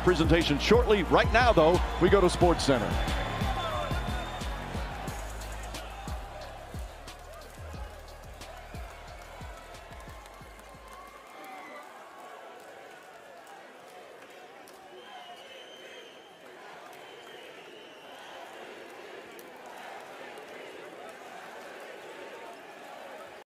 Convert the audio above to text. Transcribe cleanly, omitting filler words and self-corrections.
presentation shortly. Right now, though, we go to SportsCenter.